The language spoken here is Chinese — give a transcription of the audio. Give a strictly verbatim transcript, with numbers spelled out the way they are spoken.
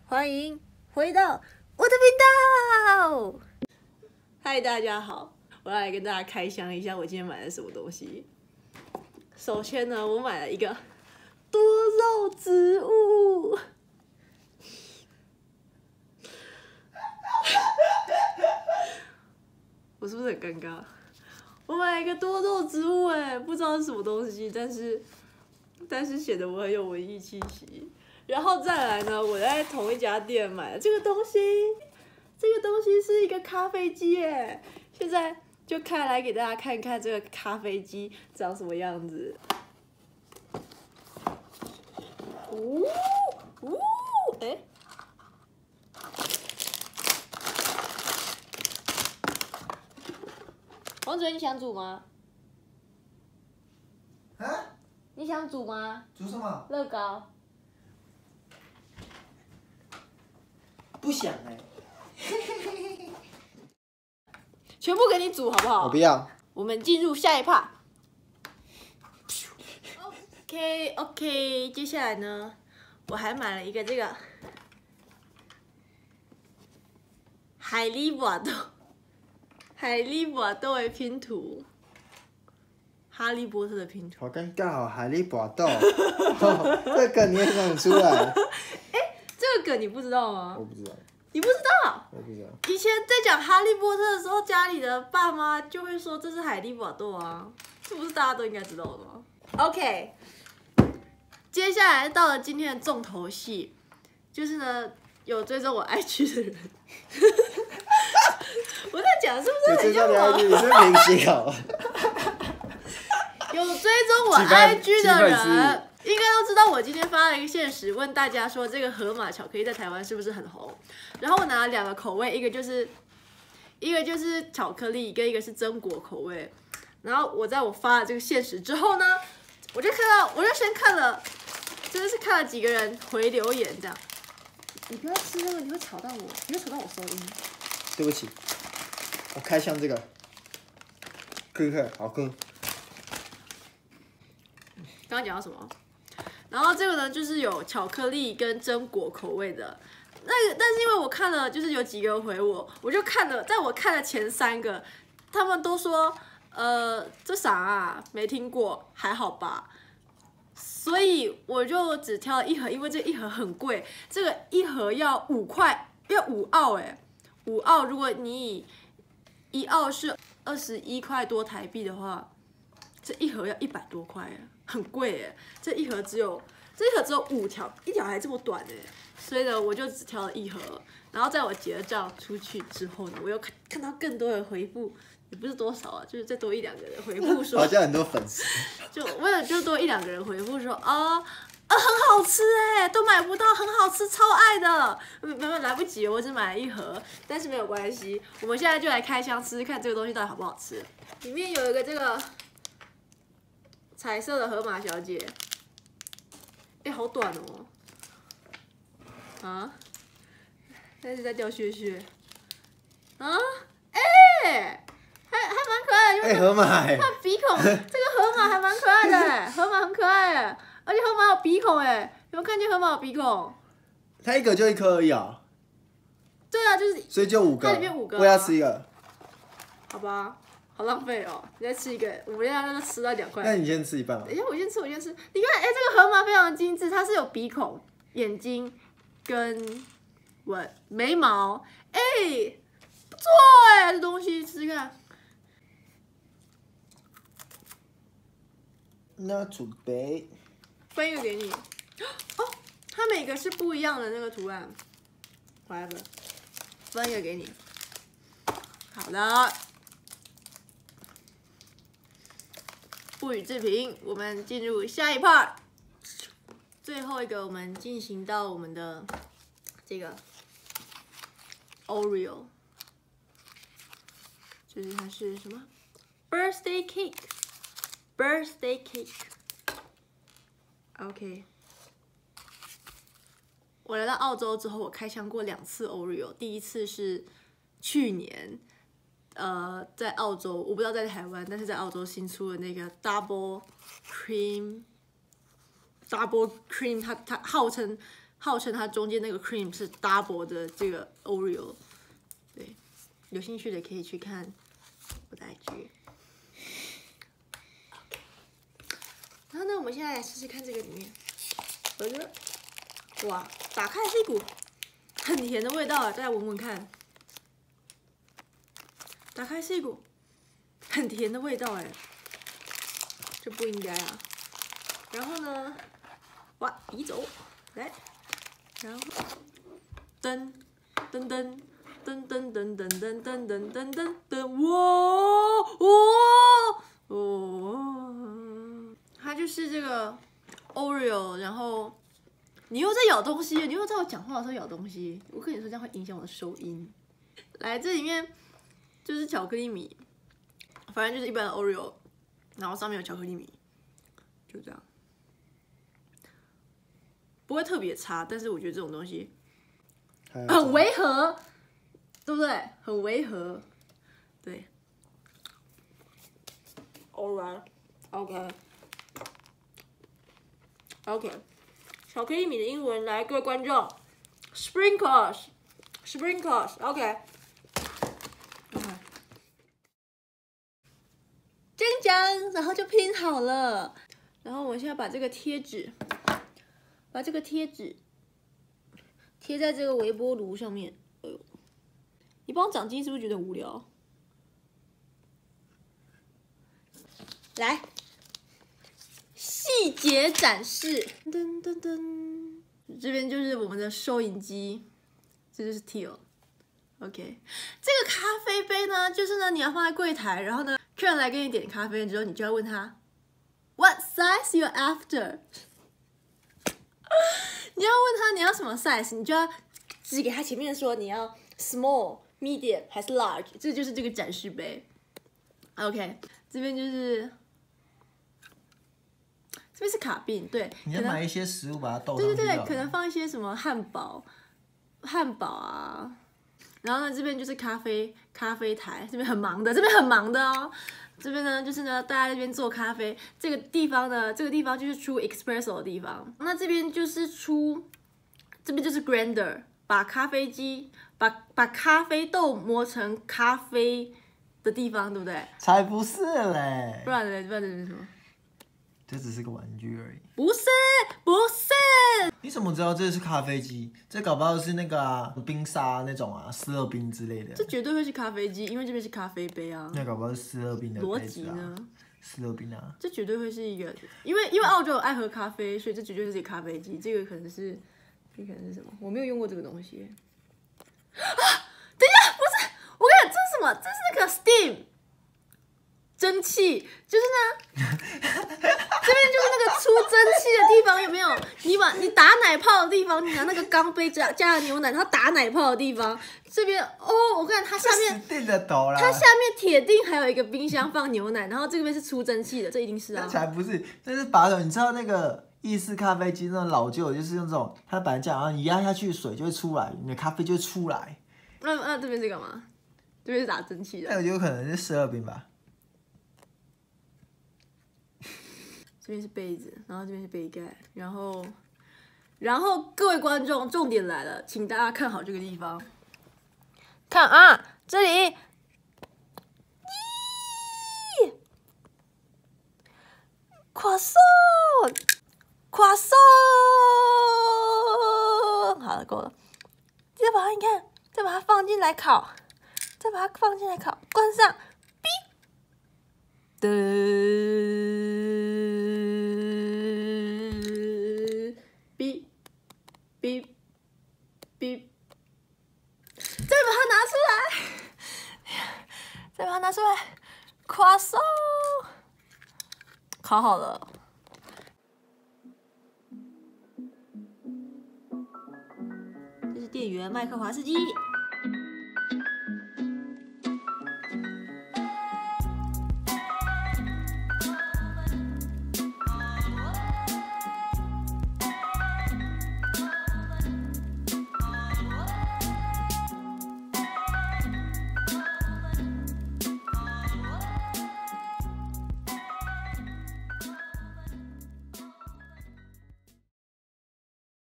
欢迎回到我的频道。嗨，大家好，我要来跟大家开箱一下我今天买的什么东西。首先呢，我买了一个多肉植物。我是不是很尴尬？我买了一个多肉植物，哎，不知道是什么东西，但是但是显得我很有文艺气息。然后再来呢，我在同一家店买了这个东西，这个东西是一个咖啡机，哎，现在就开来给大家看看这个咖啡机长什么样子。呜呜，哎。王主任，你想煮吗？ 啊？ 你想煮吗？ 煮什么？ 乐高。 不想哎、 欸。全部给你煮好不好？ 我不要。 我们进入下一趴。OK OK， 接下来呢，我还买了一个这个海狸瓦豆。海狸瓦豆的拼图，哈利波特的拼图。 好尴尬哦，海狸瓦豆，哦，这个你也想出来？ 哎，这个梗你不知道吗？ 我不知道。 你不知道？ 我不知道。 以前在讲哈利波特的时候，家里的爸妈就会说这是海狸瓦豆啊，这不是大家都应该知道的吗 ？OK， 接下来到了今天的重头戏，就是呢，有追踪我 I G 的人。我在讲是不是很像我？ 你是明星哦。 有追踪我 I G 的人，应该都知道我今天发了一个限时，问大家说这个河马巧克力在台湾是不是很红？然后我拿了两个口味，一个就是一个就是巧克力，跟一个是榛果口味。然后我在我发了这个限时之后呢，我就看到，我就先看了，真的是看了几个人回留言这样。你不要吃那个，你会吵到我，你会吵到我收音。 对不起。我开箱这个，哥哥好喝。 刚刚讲到什么？然后这个呢，就是有巧克力跟榛果口味的。那个，但是因为我看了，就是有几个人回我，我就看了，在我看了前三个，他们都说，呃，这啥啊？没听过，还好吧。所以我就只挑了一盒，因为这一盒很贵，这个一盒要五块，要五澳哎，五澳，如果你以一澳是二十一块多台币的话，这一盒要一百多块，很贵哎！这一盒只有这一盒只有五条，一条还这么短哎，所以呢，我就只挑了一盒。然后在我结账出去之后呢，我又看看到更多人回复，也不是多少啊，就是再多一两个人回复说， 好像很多粉丝， 就为了就多一两个人回复说啊。啊，很好吃哎，都买不到，很好吃，超爱的。没没来不及，我只买了一盒，但是没有关系，我们现在就来开箱吃吃看这个东西到底好不好吃。里面有一个这个彩色的河马小姐，哎，好短哦，啊，但是在掉屑屑，啊，哎，还还蛮可爱的， 哎，河马哎， 它鼻孔，这个河马还蛮可爱的哎，河马很可爱哎。而且河马有鼻孔哎，有没有看见河马有鼻孔？ 它一个就一颗而已啊。 对啊，就是。 所以就五个。 它里面五个、啊。 我要吃一个。 好吧，好浪费哦！你再吃一个，我们要让它吃到两块。 那你先吃一半吧。 等一下，我先吃，我先吃。你看，哎、欸，这个河马非常精致，它是有鼻孔、眼睛跟纹眉毛，哎、欸，不错哎、欸，这东西吃吃看。 那准备。 分一个给你，哦，它每个是不一样的那个图案，来吧，分一个给你。好的，不予置评，我们进入下一 part， 最后一个我们进行到我们的这个 Oreo， 就是它是什么 birthday cake，birthday cake。OK， 我来到澳洲之后，我开箱过两次 Oreo。第一次是去年，呃，在澳洲，我不知道在台湾，但是在澳洲新出的那个 Double Cream，Double Cream， 它它号称号称它中间那个 cream 是 double 的这个 Oreo。对，有兴趣的可以去看我的 I G。然后呢，我们现在来试试看这个里面，我觉得，哇，打开是一股很甜的味道啊，大家闻闻看。打开是一股很甜的味道哎，这不应该啊。然后呢，哇，移走，来，然后噔噔噔噔噔噔噔噔噔噔噔噔噔，哇哇哦！它就是这个 Oreo， 然后你又在咬东西，你又在我讲话的时候咬东西，我跟你说这样会影响我的收音。来，这里面就是巧克力米，反正就是一般的 Oreo， 然后上面有巧克力米，就这样，不会特别差，但是我觉得这种东西很违和，对不对？很违和，对。Alright, OK, OK， 巧克力米的英文来，各位观众 ，sprinkles, sprinkles, OK。这样，然后就拼好了。然后我现在把这个贴纸，把这个贴纸贴在这个微波炉上面。哎呦，你帮我长鸡是不是觉得无聊？来，细节展示。噔噔噔，这边就是我们的收银机，这就是 Teal。OK， 这个咖啡杯呢，就是呢你要放在柜台，然后呢。客人来跟你点咖啡之后，你就要问他 What size you after？ 你要问他你要什么 size， 你就要指给他前面说你要 small、medium 还是 large， 这就是这个展示杯。OK， 这边就是这边是卡宾，对， 你要买一些食物把它倒上去。 对对对，可能放一些什么汉堡、汉堡啊。然后呢，这边就是咖啡咖啡台，这边很忙的，这边很忙的哦。这边呢，就是呢，大家这边做咖啡，这个地方呢，这个地方就是出 espresso 的地方。那这边就是出，这边就是 grinder， 把咖啡机把把咖啡豆磨成咖啡的地方，对不对？ 才不是嘞！ 不然呢？不然这是什么？ 这只是个玩具而已。 不是，不是。 你怎么知道这是咖啡机？这搞不好是那个、啊、冰沙那种啊，湿热冰之类的。 这绝对会是咖啡机，因为这边是咖啡杯啊。 那搞不好是湿热冰的逻辑呢？ 湿热冰啊。 这绝对会是一个，因为因为澳洲有爱喝咖啡，所以这绝对是一个咖啡机。这个可能是，这可能是什么？我没有用过这个东西。啊！等一下，不是，我跟你讲，这是什么？这是那个 steam。蒸汽就是呢，这边就是那个出蒸汽的地方，有没有？你把你打奶泡的地方，你拿那个钢杯加加了牛奶，然后打奶泡的地方，这边哦，我看它下面定的头啦， 它下面铁定还有一个冰箱放牛奶，然后这边是出蒸汽的，这一定是啊。 才不是，这是把手，你知道那个意式咖啡机那种老旧，就是用这种，它本来这样，然后你压下去，水就会出来，你的咖啡就会出来。 那那这边是干嘛？这边是打蒸汽的。 那我觉得可能是湿热冰吧。 这边是杯子，然后这边是杯盖，然后，然后各位观众，重点来了，请大家看好这个地方，看啊，这里，咦，croissant，croissant，好了，够了，再把它，你看，再把它放进来烤，再把它放进来烤，关上，哔，的。哔哔哔，再把它拿出来，再把它拿出来，夸松，烤好了。这是店员麦克华斯基。